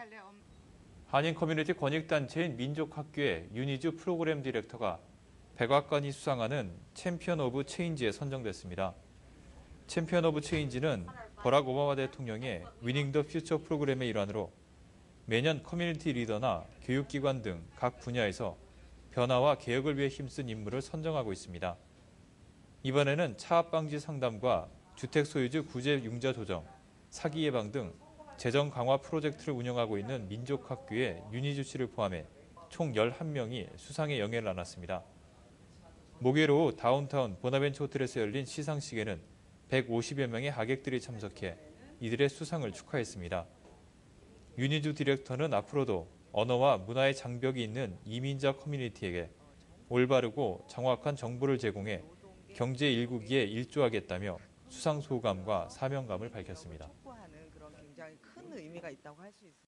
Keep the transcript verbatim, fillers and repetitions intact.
한인 커뮤니티 권익단체인 민족학교의 윤희주 프로그램 디렉터가 백악관이 수상하는 챔피언 오브 체인지에 선정됐습니다. 챔피언 오브 체인지는 버락 오바마 대통령의 위닝 더 퓨처 프로그램의 일환으로 매년 커뮤니티 리더나 교육기관 등 각 분야에서 변화와 개혁을 위해 힘쓴 인물을 선정하고 있습니다. 이번에는 차압 방지 상담과 주택 소유주 구제 융자 조정, 사기 예방 등 재정 강화 프로젝트를 운영하고 있는 민족학교의 윤희주 씨를 포함해 총 열한 명이 수상의 영예를 나눴습니다. 목요일 오후 다운타운 보나벤처 호텔에서 열린 시상식에는 백오십여 명의 하객들이 참석해 이들의 수상을 축하했습니다. 윤희주 디렉터는 앞으로도 언어와 문화의 장벽이 있는 이민자 커뮤니티에게 올바르고 정확한 정보를 제공해 경제 일구기에 일조하겠다며 수상 소감과 사명감을 밝혔습니다. 촉구하는 그런 굉장히 큰 의미가 있다고 할 수 있습니다.